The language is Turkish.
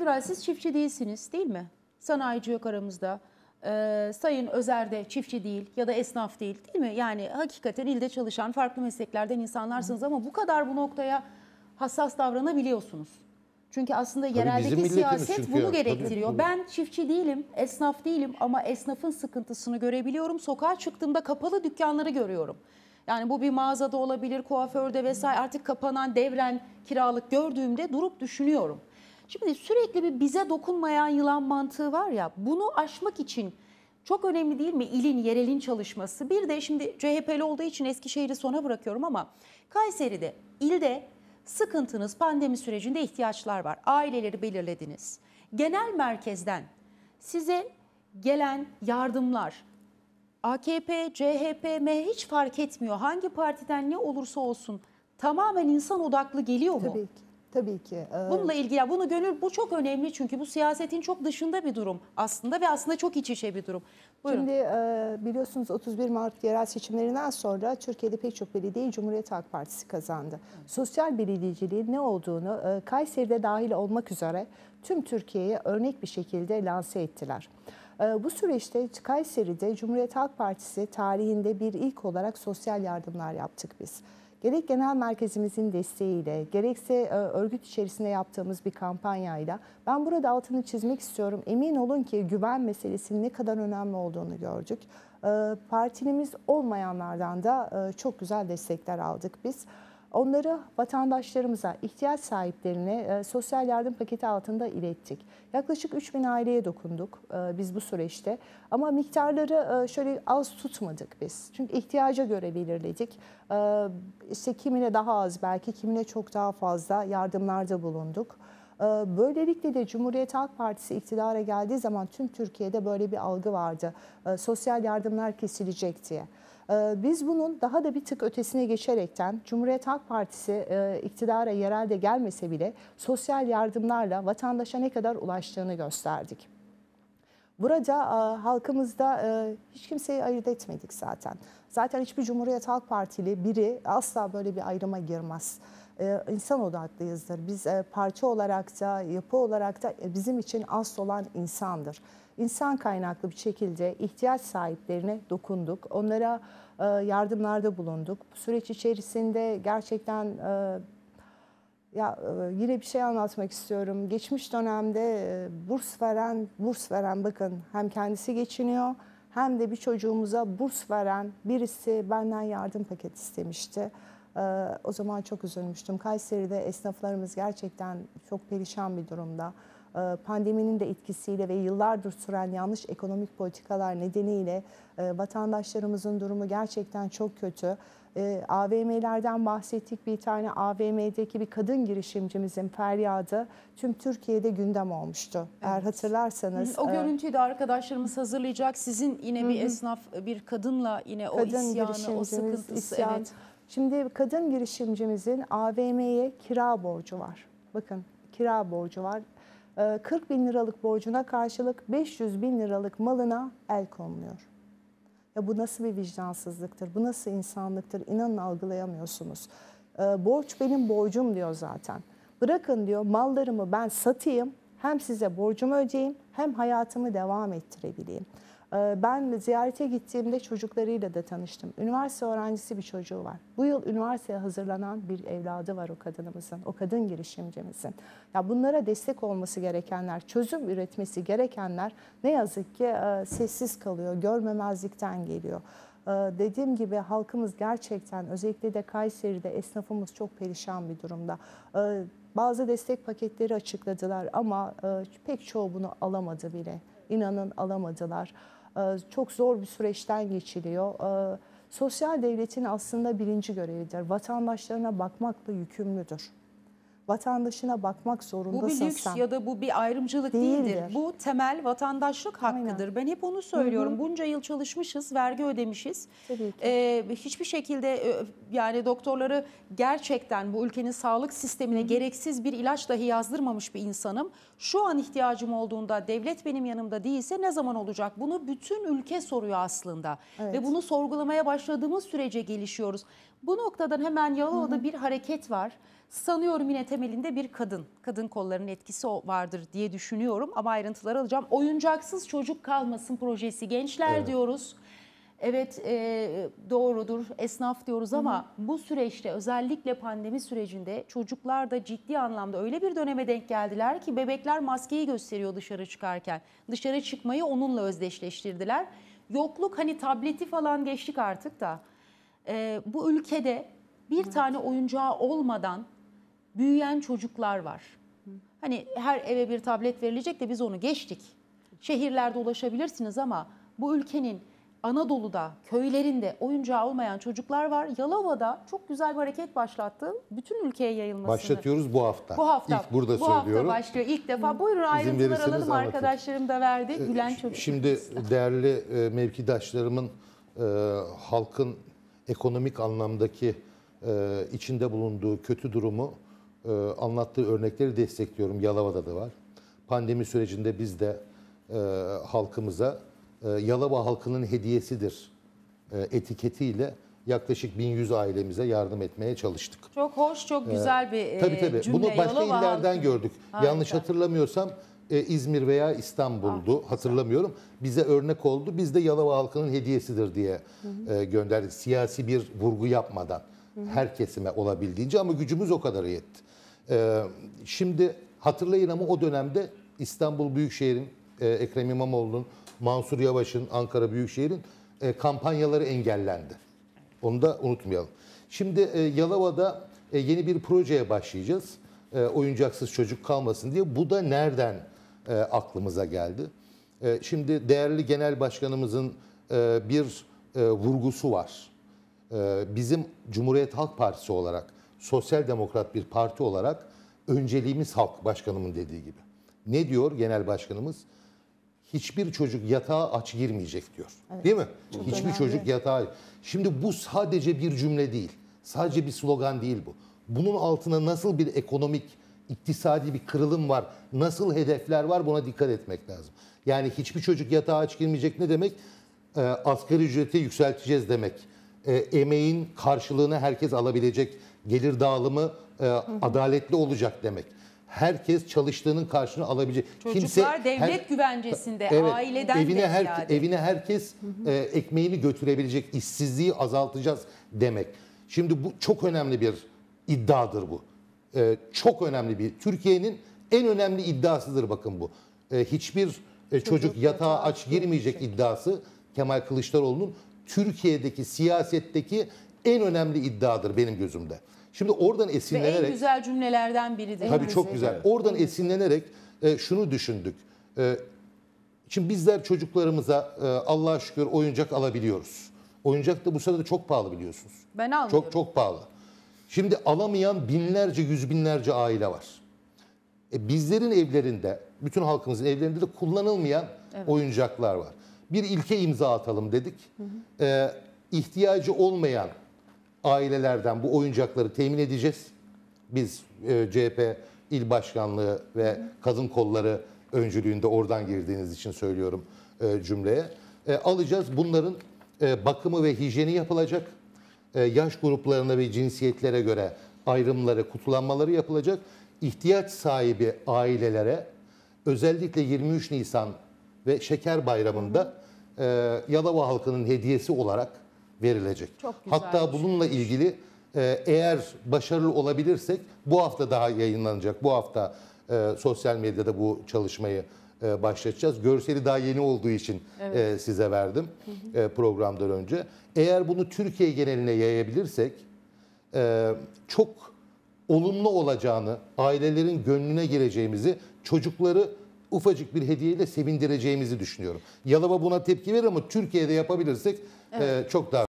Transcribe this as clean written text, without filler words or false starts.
evvel siz çiftçi değilsiniz değil mi? Sanayici yok aramızda. Sayın Özer de çiftçi değil ya da esnaf değil mi? Yani hakikaten ilde çalışan farklı mesleklerden insanlarsınız ama bu kadar bu noktaya hassas davranabiliyorsunuz. Çünkü aslında Tabii yereldeki bizim milletimiz siyaset çünkü. bunu gerektiriyor. Tabii. Ben çiftçi değilim, esnaf değilim ama esnafın sıkıntısını görebiliyorum. Sokağa çıktığımda kapalı dükkanları görüyorum. Yani bu bir mağazada olabilir, kuaförde vesaire, artık kapanan, devren, kiralık gördüğümde durup düşünüyorum. Şimdi sürekli bir bize dokunmayan yılan mantığı var ya, bunu aşmak için çok önemli değil mi ilin, yerelin çalışması? Bir de şimdi CHP'li olduğu için Eskişehir'i sona bırakıyorum ama Kayseri'de, ilde sıkıntınız, pandemi sürecinde ihtiyaçlar var. Aileleri belirlediniz. Genel merkezden size gelen yardımlar, AKP, CHP, MHP hiç fark etmiyor. Hangi partiden ne olursa olsun tamamen insan odaklı geliyor mu? Tabii ki. Tabii ki. Bununla ilgili bunu gönül, bu çok önemli çünkü bu siyasetin çok dışında bir durum aslında ve aslında çok iç içe bir durum. Buyurun. Şimdi biliyorsunuz 31 Mart yerel seçimlerinden sonra Türkiye'de pek çok belediyeyi Cumhuriyet Halk Partisi kazandı. Sosyal belediyeciliğin ne olduğunu Kayseri'de dahil olmak üzere tüm Türkiye'ye örnek bir şekilde lanse ettiler. Bu süreçte Kayseri'de Cumhuriyet Halk Partisi tarihinde bir ilk olarak sosyal yardımlar yaptık biz. Gerek genel merkezimizin desteğiyle, gerekse örgüt içerisinde yaptığımız bir kampanyayla ben burada altını çizmek istiyorum. Emin olun ki güven meselesinin ne kadar önemli olduğunu gördük. Partimiz olmayanlardan da çok güzel destekler aldık biz. Onları vatandaşlarımıza, ihtiyaç sahiplerine sosyal yardım paketi altında ilettik. Yaklaşık 3000 aileye dokunduk biz bu süreçte. Ama miktarları şöyle az tutmadık biz. Çünkü ihtiyaca göre belirledik. İşte kimine daha az belki, kimine çok daha fazla yardımlarda bulunduk. Böylelikle de Cumhuriyet Halk Partisi iktidara geldiği zaman tüm Türkiye'de böyle bir algı vardı. Sosyal yardımlar kesilecek diye. Biz bunun daha da bir tık ötesine geçerekten Cumhuriyet Halk Partisi iktidara yerelde gelmese bile sosyal yardımlarla vatandaşa ne kadar ulaştığını gösterdik. Burada halkımızda hiç kimseyi ayırt etmedik zaten. Zaten hiçbir Cumhuriyet Halk Partili biri asla böyle bir ayrıma girmez. İnsan odaklıyızdır. Biz parti olarak da yapı olarak da bizim için asıl olan insandır. İnsan kaynaklı bir şekilde ihtiyaç sahiplerine dokunduk. Onlara yardımlarda bulunduk. Bu süreç içerisinde gerçekten yine bir şey anlatmak istiyorum. Geçmiş dönemde burs veren bakın hem kendisi geçiniyor hem de bir çocuğumuza burs veren birisi benden yardım paketi istemişti. O zaman çok üzülmüştüm. Kayseri'de esnaflarımız gerçekten çok perişan bir durumda. Pandeminin de etkisiyle ve yıllardır süren yanlış ekonomik politikalar nedeniyle vatandaşlarımızın durumu gerçekten çok kötü. AVM'lerden bahsettik. Bir tane AVM'deki bir kadın girişimcimizin feryadı tüm Türkiye'de gündem olmuştu. Evet. Eğer hatırlarsanız. O görüntüyü de arkadaşlarımız hazırlayacak. Sizin yine bir esnaf, bir kadınla yine o isyanı, o sıkıntısı. Evet. Şimdi kadın girişimcimizin AVM'ye kira borcu var. Bakın kira borcu var. 40 bin liralık borcuna karşılık 500 bin liralık malına el konuluyor. Ya bu nasıl bir vicdansızlıktır, bu nasıl insanlıktır, inanın algılayamıyorsunuz. Borç benim borcum diyor zaten. Bırakın diyor mallarımı ben satayım, hem size borcumu ödeyeyim hem hayatımı devam ettirebileyim. Ben ziyarete gittiğimde çocuklarıyla da tanıştım. Üniversite öğrencisi bir çocuğu var. Bu yıl üniversiteye hazırlanan bir evladı var o kadınımızın, o kadın girişimcimizin. Ya bunlara destek olması gerekenler, çözüm üretmesi gerekenler ne yazık ki sessiz kalıyor, görmemezlikten geliyor. Dediğim gibi halkımız gerçekten özellikle de Kayseri'de esnafımız çok perişan bir durumda. Bazı destek paketleri açıkladılar ama pek çoğu bunu alamadı bile. İnanın alamadılar. Çok zor bir süreçten geçiliyor. Sosyal devletin aslında birinci görevidir. Vatandaşlarına bakmakla yükümlüdür. Vatandaşına bakmak zorundasın. Bu bir lüks ya da bu bir ayrımcılık değildir. Bu temel vatandaşlık hakkıdır. Aynen. Ben hep onu söylüyorum. Bunca yıl çalışmışız, vergi ödemişiz. Hiçbir şekilde yani doktorları gerçekten bu ülkenin sağlık sistemine gereksiz bir ilaç dahi yazdırmamış bir insanım. Şu an ihtiyacım olduğunda devlet benim yanımda değilse ne zaman olacak? Bunu bütün ülke soruyor aslında. Evet. Ve bunu sorgulamaya başladığımız sürece gelişiyoruz. Bu noktadan hemen Yalova'da bir hareket var. Sanıyorum yine temelinde bir kadın kollarının etkisi vardır diye düşünüyorum ama ayrıntıları alacağım. Oyuncaksız çocuk kalmasın projesi, gençler diyoruz. Evet, doğrudur, esnaf diyoruz ama bu süreçte, özellikle pandemi sürecinde çocuklar da ciddi anlamda öyle bir döneme denk geldiler ki bebekler maskeyi gösteriyor dışarı çıkarken. Dışarı çıkmayı onunla özdeşleştirdiler. Yokluk, hani tableti falan geçtik artık da bu ülkede bir tane oyuncağı olmadan büyüyen çocuklar var. Hani her eve bir tablet verilecek de biz onu geçtik. Şehirlerde ulaşabilirsiniz ama bu ülkenin Anadolu'da, köylerinde oyuncağı olmayan çocuklar var. Yalova'da çok güzel bir hareket başlattı. Bütün ülkeye yayılmasını. Başlatıyoruz bu hafta. Bu hafta. İlk burada bu söylüyorum. hafta başlıyor ilk defa. Buyurun ayrıntılar verirseniz alalım. anlatayım. Arkadaşlarım da verdi. Gülen çocuk. Şimdi değerli mevkidaşlarımın halkın ekonomik anlamdaki içinde bulunduğu kötü durumu anlattığı örnekleri destekliyorum. Yalova'da da var. Pandemi sürecinde biz de halkımıza Yalova halkının hediyesidir etiketiyle yaklaşık 1100 ailemize yardım etmeye çalıştık. Çok hoş, çok güzel bir Tabii. cümle. Bunu başka Yalova illerden halkı. gördük. Harika. Yanlış hatırlamıyorsam İzmir veya İstanbul'du. Hatırlamıyorum. Bize örnek oldu. Biz de Yalova halkının hediyesidir diye gönderdik. Siyasi bir vurgu yapmadan. Her kesime olabildiğince ama gücümüz o kadar yetti. Şimdi hatırlayın ama o dönemde İstanbul Büyükşehir'in, Ekrem İmamoğlu'nun, Mansur Yavaş'ın, Ankara Büyükşehir'in kampanyaları engellendi. Onu da unutmayalım. Şimdi Yalova'da yeni bir projeye başlayacağız. Oyuncaksız çocuk kalmasın diye. Bu da nereden aklımıza geldi? Şimdi değerli genel başkanımızın bir vurgusu var. Bizim Cumhuriyet Halk Partisi olarak, sosyal demokrat bir parti olarak önceliğimiz halk, başkanımın dediği gibi. Ne diyor genel başkanımız? Hiçbir çocuk yatağa aç girmeyecek diyor. Evet, değil mi? Hiçbir önemli. çocuk yatağa... Şimdi bu sadece bir cümle değil. Sadece bir slogan değil bu. Bunun altına nasıl bir ekonomik, iktisadi bir kırılım var, nasıl hedefler var, buna dikkat etmek lazım. Yani hiçbir çocuk yatağa aç girmeyecek ne demek? Asgari ücreti yükselteceğiz demek. Emeğin karşılığını herkes alabilecek, gelir dağılımı adaletli olacak demek. Herkes çalıştığının karşılığını alabilecek. Çocuklar devlet güvencesinde, Evet, aileden evine herkes ekmeğini götürebilecek, işsizliği azaltacağız demek. Şimdi bu çok önemli bir iddiadır bu. Çok önemli bir, Türkiye'nin en önemli iddiasıdır bakın bu. Hiçbir çocuk yatağa aç girmeyecek iddiası Kemal Kılıçdaroğlu'nun Türkiye'deki siyasetteki en önemli iddiadır benim gözümde. Şimdi oradan ve esinlenerek... en güzel cümlelerden biridir. Tabii çok güzel. Oradan esinlenerek şunu düşündük. Şimdi bizler çocuklarımıza Allah'a şükür oyuncak alabiliyoruz. Oyuncak da bu sırada çok pahalı biliyorsunuz. Ben almıyorum. Çok pahalı. Şimdi alamayan binlerce, yüz binlerce aile var. Bizlerin evlerinde, bütün halkımızın evlerinde de kullanılmayan oyuncaklar var. Bir ilke imza atalım dedik. İhtiyacı olmayan ailelerden bu oyuncakları temin edeceğiz. Biz CHP İl Başkanlığı ve Kadın Kolları öncülüğünde, oradan girdiğiniz için söylüyorum cümleye. Alacağız. Bunların bakımı ve hijyeni yapılacak. Yaş gruplarına ve cinsiyetlere göre ayrımları, kutulanmaları yapılacak. İhtiyaç sahibi ailelere özellikle 23 Nisan ve Şeker Bayramı'nda Yalova halkının hediyesi olarak verilecek. Çok güzel Hatta bununla ilgili eğer başarılı olabilirsek bu hafta daha yayınlanacak. Bu hafta sosyal medyada bu çalışmayı başlatacağız. Görseli daha yeni olduğu için size verdim programdan önce. Eğer bunu Türkiye geneline yayabilirsek çok olumlu olacağını, ailelerin gönlüne gireceğimizi, çocukları ufacık bir hediyeyle sevindireceğimizi düşünüyorum. Yalova buna tepki verir ama Türkiye'de yapabilirsek çok daha